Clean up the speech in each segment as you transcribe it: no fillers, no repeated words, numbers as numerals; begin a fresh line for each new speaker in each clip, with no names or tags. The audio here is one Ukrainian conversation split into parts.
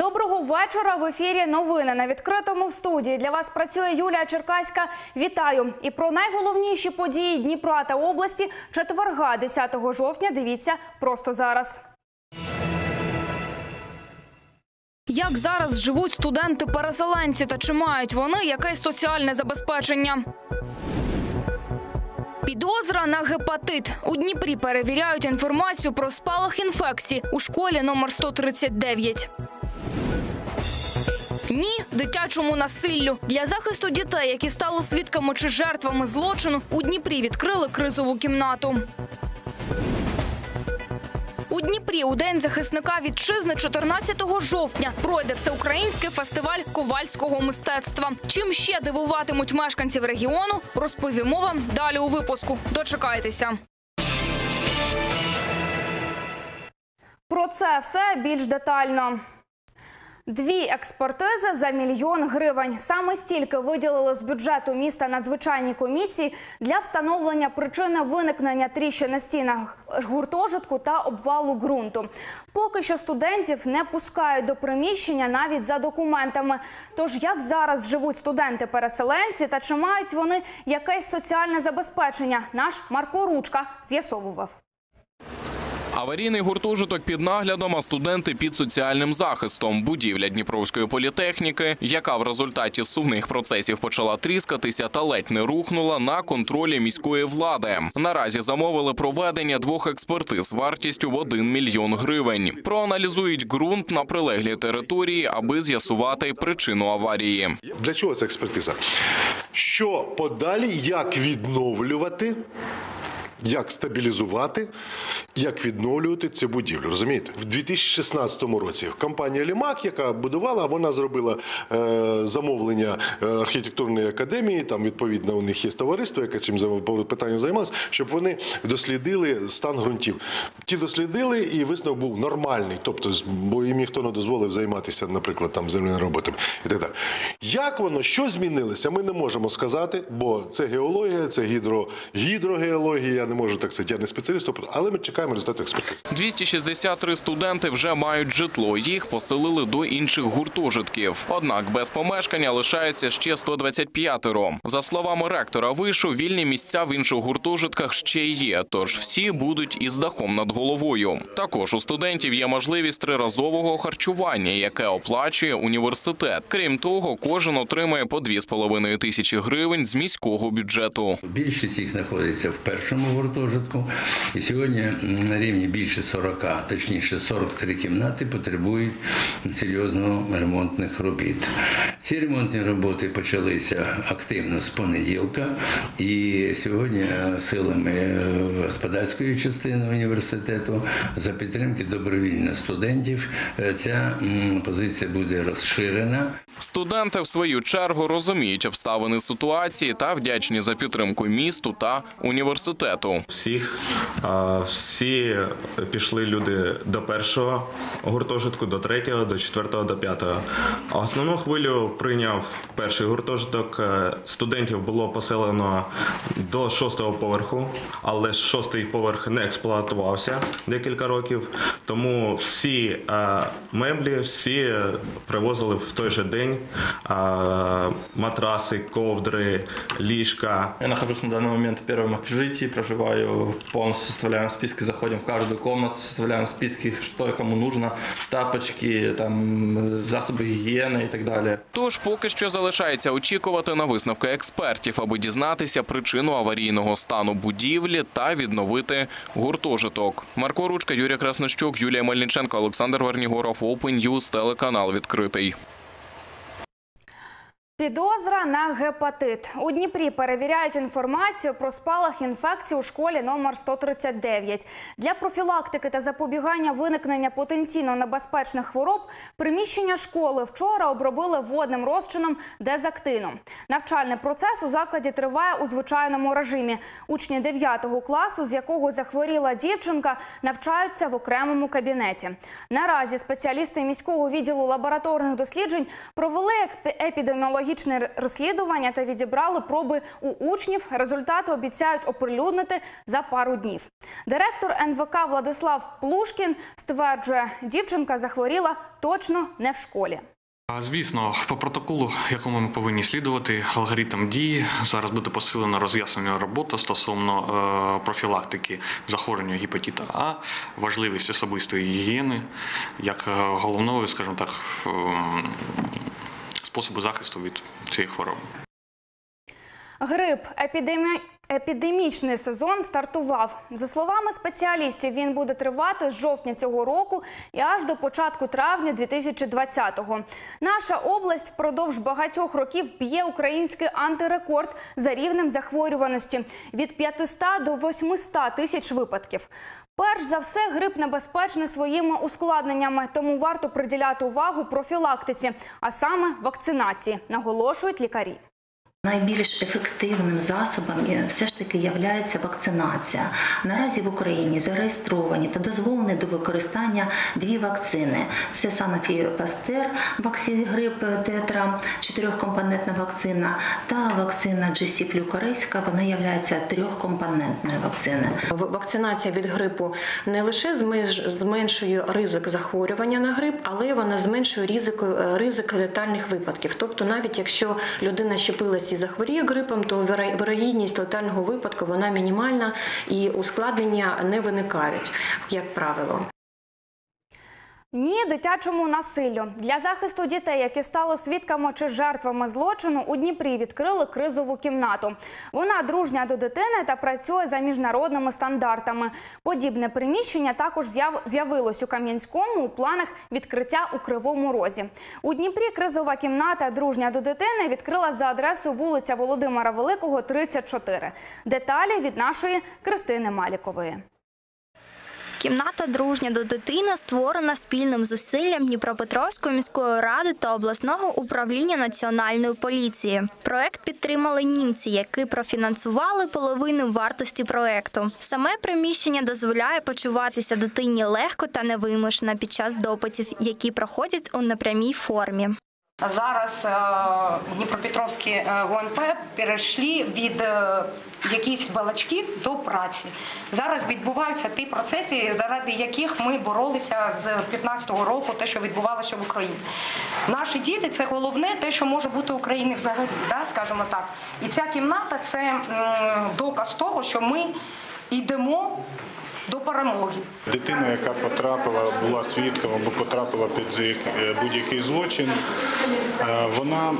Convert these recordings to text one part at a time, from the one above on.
Доброго вечора. В ефірі новини на відкритому. В студії для вас працює Юлія Черкаська. Вітаю. І про найголовніші події Дніпра та області четверга 10 жовтня дивіться просто зараз. Як зараз живуть студенти-переселенці та чи мають вони якесь соціальне забезпечення? Підозра на гепатит. У Дніпрі перевіряють інформацію про спалах інфекції у школі номер 139. Ні дитячому насиллю. Для захисту дітей, які стали свідками чи жертвами злочину, у Дніпрі відкрили кризову кімнату. У Дніпрі у День захисника вітчизни 14 жовтня пройде всеукраїнський фестиваль ковальського мистецтва. Чим ще дивуватимуть мешканців регіону, розповімо вам далі у випуску. Дочекайтеся. Про це все більш детально. 2 експертизи за 1 мільйон гривень. Саме стільки виділили з бюджету міста надзвичайній комісії для встановлення причини виникнення тріщин на стінах гуртожитку та обвалу ґрунту. Поки що студентів не пускають до приміщення навіть за документами. Тож як зараз живуть студенти-переселенці та чи мають вони якесь соціальне забезпечення, наш Марко Ручка з'ясовував.
Аварійний гуртожиток під наглядом, а студенти під соціальним захистом. Будівля Дніпровської політехніки, яка в результаті сувних процесів почала тріскатися та ледь не рухнула, на контролі міської влади. Наразі замовили проведення 2 експертиз вартістю в 1 мільйон гривень. Проаналізують ґрунт на прилеглій території, аби з'ясувати причину аварії.
Для чого ця експертиза? Що подалі, як відновлювати, як стабілізувати, як відновлювати цю будівлю, розумієте? В 2016 році компанія «Лімак», яка будувала, вона зробила замовлення архітектурної академії, там відповідно у них є товариство, яке цим питанням займалося, щоб вони дослідили стан ґрунтів. Ті дослідили, і висновок був нормальний, тобто, бо їм ніхто не дозволив займатися, наприклад, там земельними роботами і так далі. Як воно, що змінилося, ми не можемо сказати, бо це геологія, це гідрогеологія, я не можу так сказати, я не спеціаліст, але ми чекаємо результати експертизи.
263 студенти вже мають житло. Їх поселили до інших гуртожитків. Однак без помешкання лишаються ще 125. За словами ректора вишу, вільні місця в інших гуртожитках ще є, тож всі будуть із дахом над головою. Також у студентів є можливість триразового харчування, яке оплачує університет. Крім того, кожен отримає по 2,5 тисячі гривень з міського бюджету.
Більшість їх знаходиться в першому гуртожитку. І сьогодні на рівні більше 40, точніше 43 кімнати потребують серйозно ремонтних робіт. Ці ремонтні роботи почалися активно з понеділка. І сьогодні силами господарської частини університету за підтримки добровільних студентів ця позиція буде розширена.
Студенти, в свою чергу, розуміють обставини ситуації та вдячні за підтримку місту та університету.
Всі пішли люди до першого гуртожитку, до третього, до четвертого, до п'ятого. Основну хвилю прийняв перший гуртожиток. Студентів було поселено до 6-го поверху, але 6-й поверх не експлуатувався декілька років. Тому всі меблі, всі привозили в той же день. Матраси, ковдри, ліжка.
Я нахожусь на данный момент в первом общежитии, проживаю, полностью составляем списки, заходим в каждую комнату, составляем списки, что и кому нужно, тапочки, там, засоби гігієни і так далі.
Тож поки що залишається очікувати на висновки експертів, аби дізнатися причину аварійного стану будівлі та відновити гуртожиток. Марко Ручка, Юрій Краснощук, Юлія Мельниченко, Олександр Вернігоров, Open News, телеканал «Відкритий».
Підозра на гепатит. У Дніпрі перевіряють інформацію про спалах інфекцій у школі номер 139. Для профілактики та запобігання виникнення потенційно небезпечних хвороб приміщення школи вчора обробили водним розчином дезактину. Навчальний процес у закладі триває у звичайному режимі. Учні 9 класу, з якого захворіла дівчинка, навчаються в окремому кабінеті. Наразі спеціалісти міського відділу лабораторних досліджень провели епідеміологічну епідеміологічне розслідування та відібрали проби у учнів. Результати обіцяють оприлюднити за пару днів. Директор НВК Владислав Плушкін стверджує, дівчинка захворіла точно не в школі.
Звісно, по протоколу, якому ми повинні слідувати, алгоритм дії, зараз буде посилена роз'яснення робота стосовно профілактики захворювання гепатиту А, важливість особистої гігієни, як головного, скажімо так, способу захисту від цієї хвороби.
Грип. Епідемічний сезон стартував. За словами спеціалістів, він буде тривати з жовтня цього року і аж до початку травня 2020-го. Наша область впродовж багатьох років б'є український антирекорд за рівнем захворюваності – від 500 до 800 тисяч випадків. Перш за все, грип небезпечний своїми ускладненнями, тому варто приділяти увагу профілактиці, а саме вакцинації, наголошують лікарі.
Найбільш ефективним засобом все ж таки є вакцинація. Наразі в Україні зареєстровані та дозволені до використання дві вакцини. Це Sanofi Pasteur, ваксігрип тетра, 4-компонентна вакцина, та вакцина GC-Flu корейська, вона є 3-компонентною вакциною.
Вакцинація від грипу не лише зменшує ризик захворювання на грип, але вона зменшує ризик летальних випадків. Тобто навіть якщо людина щепилася і захворіє грипом, то вирогідність летального випадку вона мінімальна і ускладнення не виникають, як правило.
Ні дитячому насиллю. Для захисту дітей, які стали свідками чи жертвами злочину, у Дніпрі відкрили кризову кімнату. Вона дружня до дитини та працює за міжнародними стандартами. Подібне приміщення також з'явилось у Кам'янському у планах відкриття у Кривому Розі. У Дніпрі кризова кімната дружня до дитини відкрила за адресою вулиця Володимира Великого, 34. Деталі від нашої Кристини Малікової.
Кімната «Дружня до дитини» створена спільним зусиллям Дніпропетровської міської ради та обласного управління Національної поліції. Проект підтримали німці, які профінансували половину вартості проекту. Саме приміщення дозволяє почуватися дитині легко та невимушено під час допитів, які проходять у непрямій формі.
Зараз Дніпропетровські ГУНП перейшли від якихось балачків до праці. Зараз відбуваються ті процеси, заради яких ми боролися з 2015 року, те, що відбувалося в Україні. Наші діти – це головне, те, що може бути в Україні взагалі, скажімо так. І ця кімната – це доказ того, що ми йдемо до перемоги.
Дитина, яка була свідком або потрапила під будь-який злочин, вона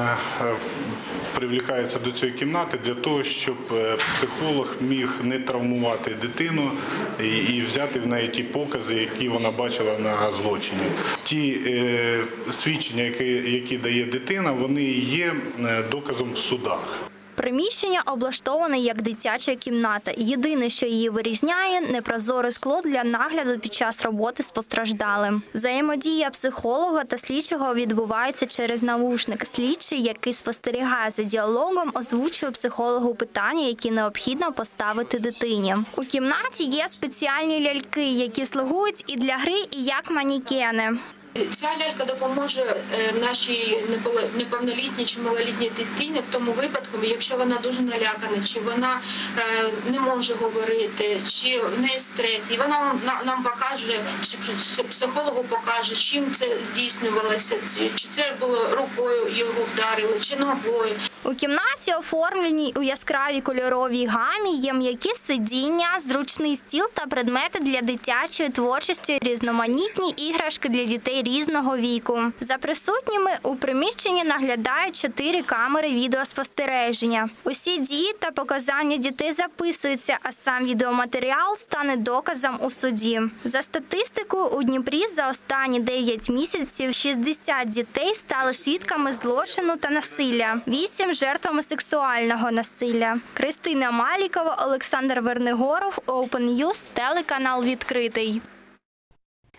привлікається до цієї кімнати для того, щоб психолог міг не травмувати дитину і взяти в неї ті покази, які вона бачила на злочині. Ті свідчення, які дає дитина, вони є доказом в судах.
Приміщення облаштоване як дитяча кімната. Єдине, що її вирізняє – непрозоре скло для нагляду під час роботи з постраждалим. Взаємодія психолога та слідчого відбувається через навушник. Слідчий, який спостерігає за діалогом, озвучує психологу питання, які необхідно поставити дитині. У кімнаті є спеціальні ляльки, які слугують і для гри, і як манікени.
Ця лялька допоможе нашій неповнолітній чи малолітній дитині в тому випадку, якщо вона дуже налякана, чи вона не може говорити, чи в неї стрес. І вона нам покаже, чи психологу покаже, чим це здійснювалося, чи це було рукою його вдарили, чи ногою.
У кімнаті, оформленій у яскравій кольоровій гамі, є м'які сидіння, зручний стіл та предмети для дитячої творчості, різноманітні іграшки для дітей різного віку. За присутніми у приміщенні наглядають 4 камери відеоспостереження. Усі дії та показання дітей записуються, а сам відеоматеріал стане доказом у суді. За статистикою, у Дніпрі за останні 9 місяців 60 дітей стали свідками злочину та насилля, 8 – жертвами сексуального насилля. Кристина Малікова, Олександр Вернигоров, Open News, телеканал «Відкритий».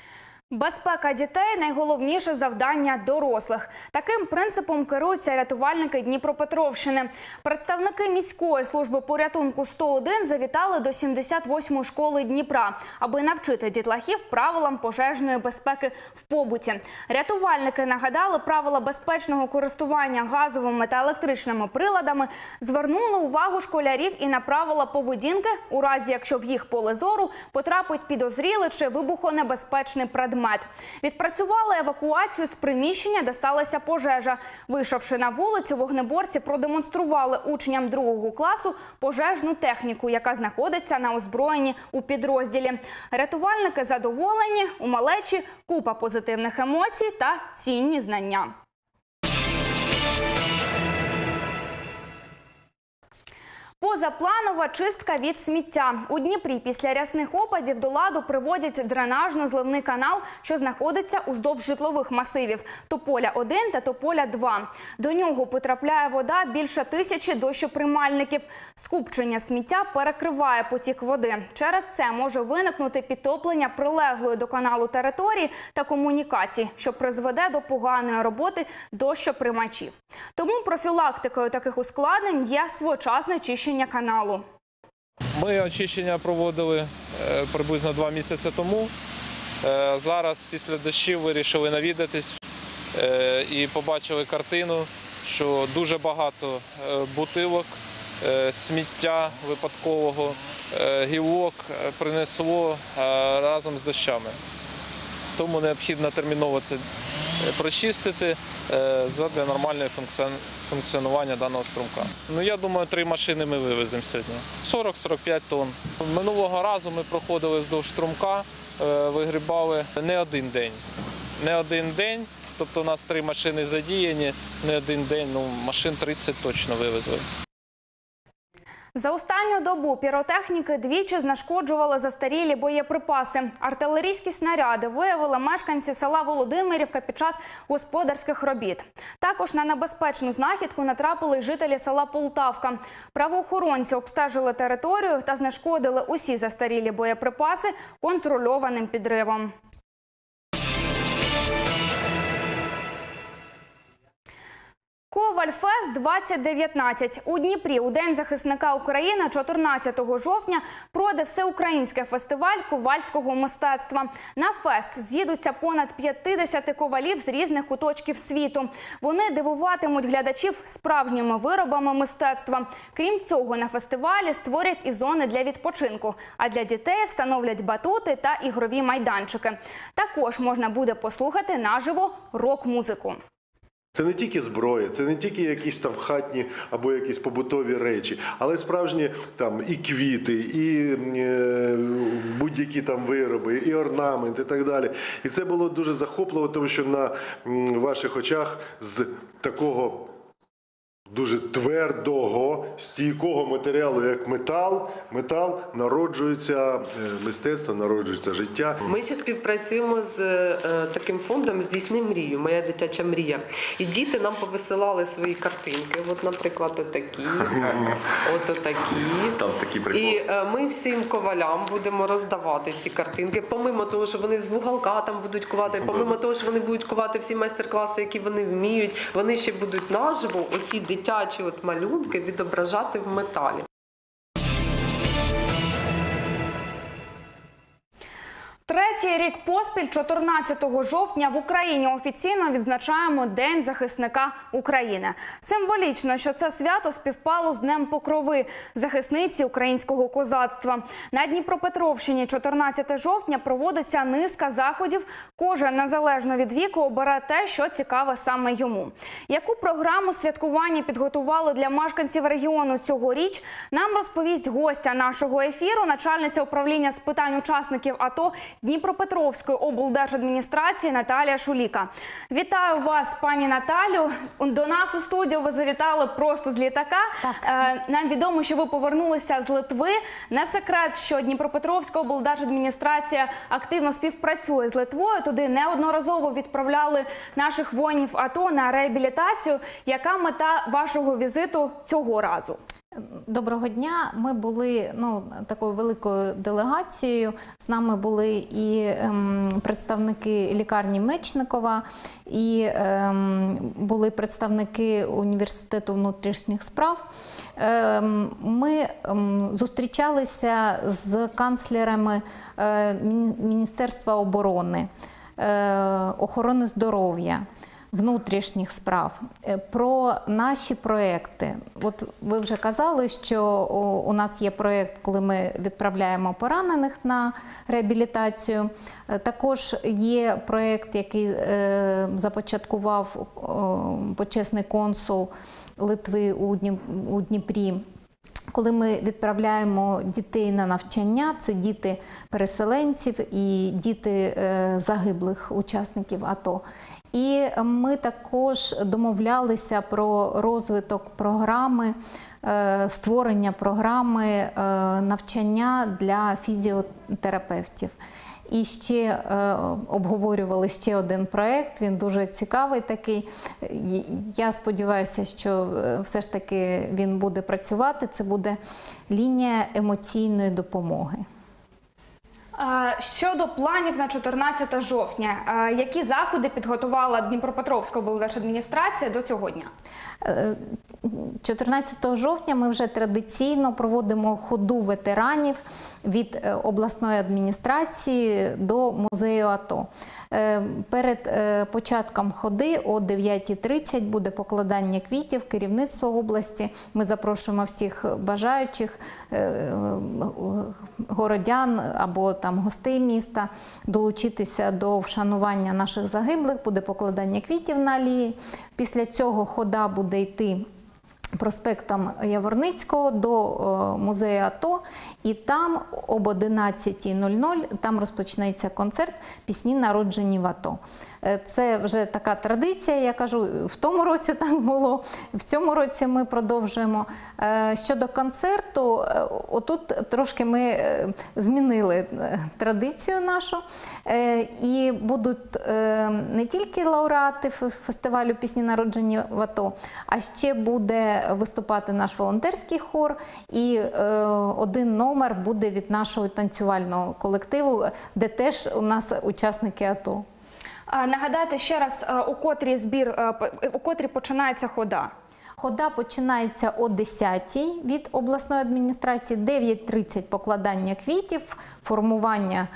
Безпека дітей – найголовніше завдання дорослих. Таким принципом керуються рятувальники Дніпропетровщини. Представники міської служби порятунку 101 завітали до 78-ї школи Дніпра, аби навчити дітлахів правилам пожежної безпеки в побуті. Рятувальники нагадали правила безпечного користування газовими та електричними приладами, звернули увагу школярів і на правила поведінки, у разі якщо в їх поле зору потрапить підозрілий чи вибухонебезпечний предмет. Відпрацювали евакуацію з приміщення, де сталася пожежа. Вийшовши на вулицю, вогнеборці продемонстрували учням 2 класу пожежну техніку, яка знаходиться на озброєнні у підрозділі. Рятувальники задоволені, у малечі купа позитивних емоцій та цінні знання. Позапланова чистка від сміття. У Дніпрі після рясних опадів до ладу приводять дренажно-зливний канал, що знаходиться уздовж житлових масивів – Тополя-1 та Тополя-2. До нього потрапляє вода більше 1000 дощоприймальників. Скупчення сміття перекриває потік води. Через це може виникнути підтоплення прилеглої до каналу території та комунікацій, що призведе до поганої роботи дощоприймачів. Тому профілактикою таких ускладнень є своєчасне чищення каналу.
Ми очищення проводили приблизно 2 місяці тому. Зараз після дощів вирішили навідатись і побачили картину, що дуже багато бутилок, сміття випадкового, гілок принесло разом з дощами. Тому необхідно терміново це прочистити для нормального функціонування даного струмка. Я думаю, 3 машини ми вивеземо сьогодні. 40-45 тонн. Минулого разу ми проходили вздовж струмка, вигрібали не один день. Тобто у нас 3 машини задіяні, не один день, машин 30 точно вивезли.
За останню добу піротехніки двічі знешкоджували застарілі боєприпаси. Артилерійські снаряди виявили мешканці села Володимирівка під час господарських робіт. Також на небезпечну знахідку натрапили й жителі села Полтавка. Правоохоронці обстежили територію та знешкодили усі застарілі боєприпаси контрольованим підривом. Ковальфест 2019. У Дніпрі у День захисника України 14 жовтня пройде всеукраїнський фестиваль ковальського мистецтва. На фест з'їдуться понад 50 ковалів з різних куточків світу. Вони дивуватимуть глядачів справжніми виробами мистецтва. Крім цього, на фестивалі створять і зони для відпочинку, а для дітей встановлять батути та ігрові майданчики. Також можна буде послухати наживо рок-музику.
Це не тільки зброя, це не тільки якісь там хатні або якісь побутові речі, але справжні там і квіти, і будь-які там вироби, і орнамент, і так далі. І це було дуже захопливо, тому що на ваших очах з такого дуже твердого, стійкого матеріалу, як метал народжується мистецтво, народжується життя.
Ми ще співпрацюємо з таким фондом «Здійсни мрію», «Моя дитяча мрія». І діти нам повисилали свої картинки. От, наприклад, отакі,
Там такі приколи.
І ми всім ковалям будемо роздавати ці картинки. Помимо того, що вони з вуголка там будуть ковати, помимо того, що вони будуть ковати всі майстер-класи, які вони вміють, вони ще будуть наживо оці дитячі малюнки відображати в металі.
Третій рік поспіль, 14 жовтня, в Україні офіційно відзначаємо День захисника України. Символічно, що це свято співпало з Днем Покрови, захисниці українського козацтва. На Дніпропетровщині 14 жовтня проводиться низка заходів. Кожен, незалежно від віку, обере те, що цікаве саме йому. Яку програму святкування підготували для мешканців регіону цьогоріч, нам розповість гостя нашого ефіру, начальниця управління з питань учасників АТО Дніпропетровської облдержадміністрації Наталія Шуліка. Вітаю вас, пані Наталю. До нас у студію ви завітали просто з літака. Нам відомо, що ви повернулися з Литви. Не секрет, що Дніпропетровська облдержадміністрація активно співпрацює з Литвою. Туди неодноразово відправляли наших воїнів АТО на реабілітацію. Яка мета вашого візиту цього разу?
Доброго дня. Ми були такою великою делегацією. З нами були і представники лікарні Мечникова, і були представники Університету внутрішніх справ. Ми зустрічалися з канцлерами Міністерства оборони, охорони здоров'я, внутрішніх справ, про наші проекти. От ви вже казали, що у нас є проект, коли ми відправляємо поранених на реабілітацію. Також є проект, який започаткував почесний консул Литви у Дніпрі. Коли ми відправляємо дітей на навчання, це діти переселенців і діти загиблих учасників АТО. І ми також домовлялися про розвиток програми, створення програми навчання для фізіотерапевтів. І ще обговорювали ще один проєкт, він дуже цікавий такий. Я сподіваюся, що все ж таки він буде працювати. Це буде лінія емоційної допомоги.
Щодо планів на 14 жовтня, які заходи підготувала Дніпропетровська облдержадміністрація до цього дня?
14 жовтня ми вже традиційно проводимо ходу ветеранів від обласної адміністрації до музею АТО. Перед початком ходи о 9:30 буде покладання квітів, керівництво області. Ми запрошуємо всіх бажаючих городян або гостей міста долучитися до вшанування наших загиблих. Буде покладання квітів на алеї. Після цього хода буде йти проспектом Яворницького до музею АТО, і там об 11:00 там розпочнеться концерт «Пісні, народжені в АТО». Це вже така традиція, я кажу, в тому році так було, в цьому році ми продовжуємо. Щодо концерту, отут трошки ми змінили традицію нашу, і будуть не тільки лауреати фестивалю «Пісні, народжені в АТО», а ще буде виступати наш волонтерський хор, і один номер буде від нашого танцювального колективу, де теж у нас учасники АТО.
Нагадайте ще раз, у котрій починається хода?
Хода починається о 10:00 від обласної адміністрації, 9:30 покладання квітів, формування,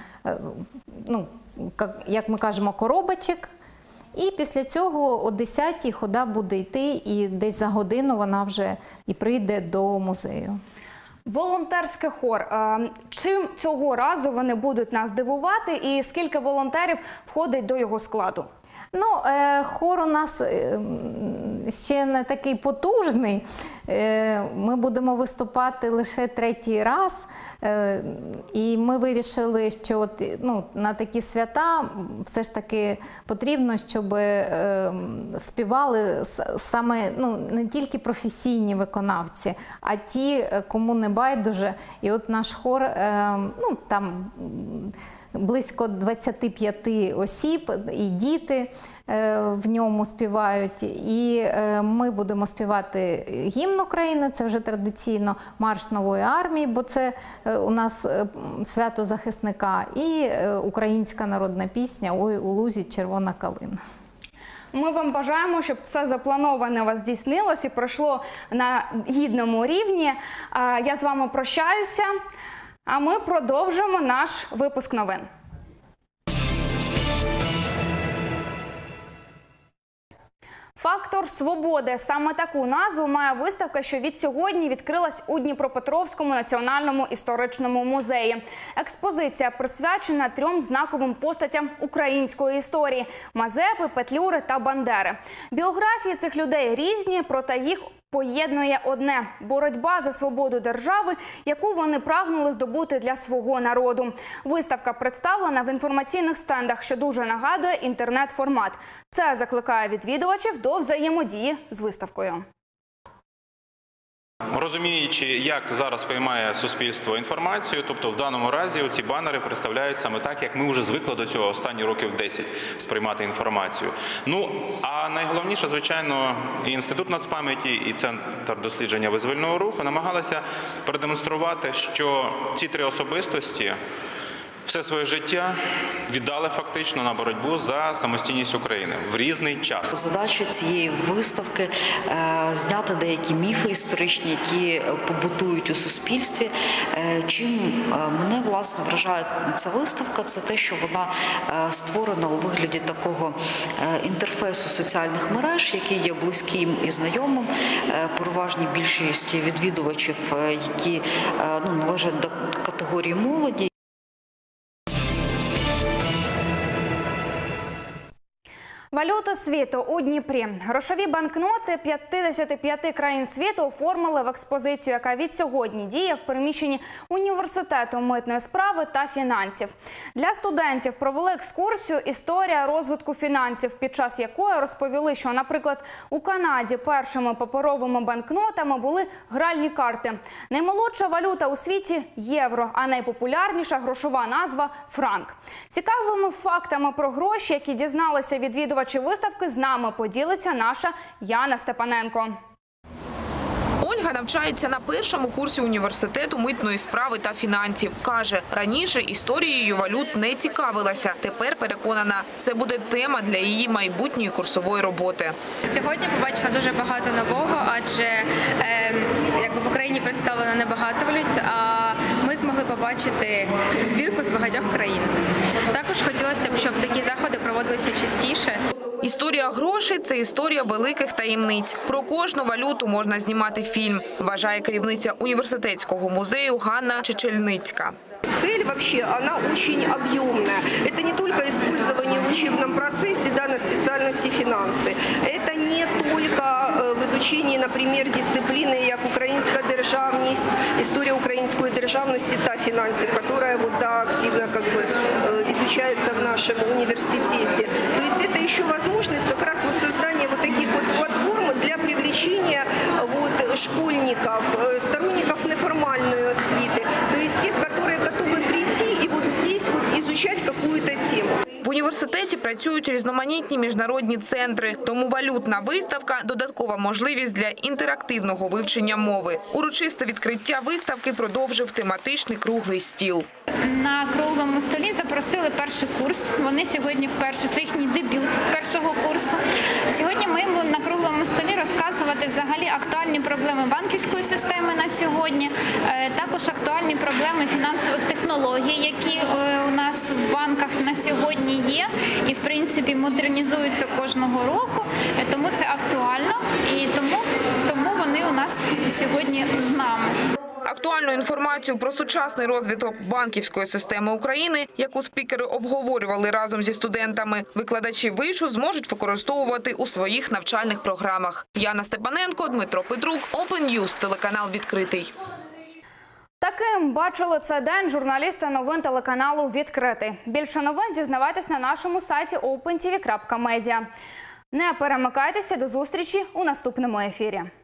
як ми кажемо, коробочок. І після цього о 10:00 хода буде йти, і десь за годину вона вже і прийде до музею.
Волонтерський хор. Чим цього разу вони будуть нас дивувати і скільки волонтерів входить до його складу?
Хор у нас ще не такий потужний. Ми будемо виступати лише 3-й раз. І ми вирішили, що на такі свята все ж таки потрібно, щоб співали саме не тільки професійні виконавці, а ті, кому не байдуже. І от наш хор, там близько 25 осіб, і діти в ньому співають. І ми будемо співати гімн України, це вже традиційно, марш нової армії, бо це у нас свято захисника, і українська народна пісня «Ой, у лузі червона калина».
Ми вам бажаємо, щоб все заплановане у вас здійснилось і пройшло на гідному рівні. Я з вами прощаюся, а ми продовжимо наш випуск новин. «Фактор свободи» – саме таку назву має виставка, що від сьогодні відкрилась у Дніпропетровському національному історичному музеї. Експозиція присвячена 3 знаковим постатям української історії – Мазепи, Петлюри та Бандери. Біографії цих людей різні, проте їх поєднує одне – боротьба за свободу держави, яку вони прагнули здобути для свого народу. Виставка представлена в інформаційних стендах, що дуже нагадує інтернет-формат. Це закликає відвідувачів до взаємодії з виставкою.
Розуміючи, як зараз сприймає суспільство інформацію, тобто в даному разі ці банери представляють саме так, як ми вже звикли до цього останні років 10 сприймати інформацію. Ну, а найголовніше, звичайно, і Інститут нацпам'яті, і Центр дослідження визвольного руху намагалися продемонструвати, що ці три особистості все своє життя віддали фактично на боротьбу за самостійність України в різний час.
Задача цієї виставки – зняти деякі міфи історичні, які побутують у суспільстві. Чим мене, власне, вражає ця виставка – це те, що вона створена у вигляді такого інтерфейсу соціальних мереж, який є близьким і знайомим переважній більшості відвідувачів, які належать до категорії молоді.
Валюта світу у Дніпрі. Грошові банкноти 55 країн світу оформили в експозицію, яка від сьогодні діє в приміщенні Університету митної справи та фінансів. Для студентів провели екскурсію «Історія розвитку фінансів», під час якої розповіли, що, наприклад, у Канаді першими паперовими банкнотами були гральні карти. Наймолодша валюта у світі – євро, а найпопулярніша грошова назва – франк. Цікавими фактами про гроші, які дізналися відвідувачі виставки, з нами поділиться наша Яна Степаненко.
Ольга навчається на першому курсі Університету митної справи та фінансів. Каже, раніше історією валют не цікавилася. Тепер переконана, це буде тема для її майбутньої курсової роботи.
Сьогодні побачила дуже багато нового, адже в Україні представлено небагато валют, а ми змогли побачити збірку з багатьох країн. Також хотілося б, щоб такі заходи проводилися частіше.
Історія грошей – це історія великих таємниць. Про кожну валюту можна знімати фільм, вважає керівниця університетського музею Ганна Чечельницька.
Цель вообще, она очень объемная. Это не только использование в учебном процессе, на специальности финансы. Это не только в изучении, например, дисциплины, как украинская державность, история украинской державности та финансов, которая активно изучается в нашем университете. То есть это еще возможность как раз создания таких платформ для привлечения школьников, сторонников неформальной освиты, то есть тех, которые готовы прийти и здесь изучать какую-то тему.
В університеті працюють різноманітні міжнародні центри, тому валютна виставка – додаткова можливість для інтерактивного вивчення мови. Урочисте відкриття виставки продовжив тематичний круглий стіл.
На круглому столі запросили перший курс. Вони сьогодні вперше, це їхній дебют першого курсу. Сьогодні ми будемо на круглому столі розказувати взагалі актуальні проблеми банківської системи на сьогодні, також актуальні проблеми фінансових технологій, які у нас в банках на сьогодні є і, в принципі, модернізуються кожного року, тому це актуально і тому вони у нас сьогодні з нами.
Актуальну інформацію про сучасний розвиток банківської системи України, яку спікери обговорювали разом зі студентами, викладачі вишу зможуть використовувати у своїх навчальних програмах. Яна Степаненко, Дмитро Петрук, Open News, телеканал «Відкритий».
Таким бачили цей день журналісти новин телеканалу «Відкритий». Більше новин дізнавайтесь на нашому сайті opentv.media. Не перемикайтеся, до зустрічі у наступному ефірі.